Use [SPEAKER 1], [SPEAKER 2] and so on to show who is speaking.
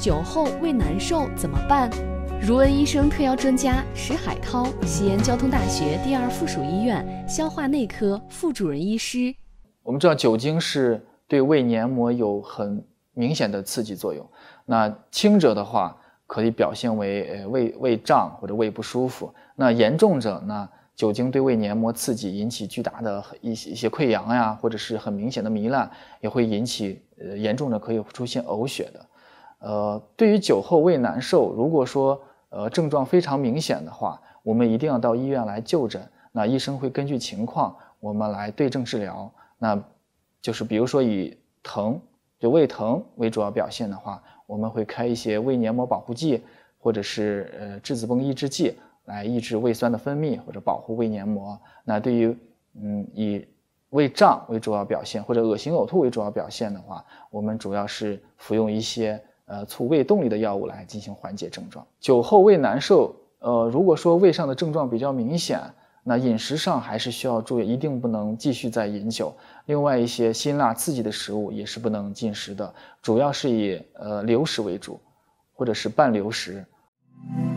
[SPEAKER 1] 酒后胃难受怎么办？如恩医生特邀专家石海涛，西安交通大学第2附属医院消化内科副主任医师。
[SPEAKER 2] 我们知道酒精是对胃黏膜有很明显的刺激作用，那轻者的话可以表现为胃胀或者胃不舒服，那严重者呢，酒精对胃黏膜刺激引起巨大的一些溃疡呀，或者是很明显的糜烂，也会引起严重的可以出现呕血的。对于酒后胃难受，如果说症状非常明显的话，我们一定要到医院来就诊。那医生会根据情况，我们来对症治疗。那就是比如说以胃疼为主要表现的话，我们会开一些胃黏膜保护剂，或者是质子泵抑制剂，来抑制胃酸的分泌或者保护胃黏膜。那对于以胃胀为主要表现或者恶心呕吐为主要表现的话，我们主要是服用一些促胃动力的药物来进行缓解症状。酒后胃难受，如果说胃上的症状比较明显，那饮食上还是需要注意，一定不能继续再饮酒。另外一些辛辣刺激的食物也是不能进食的，主要是以流食为主，或者是半流食。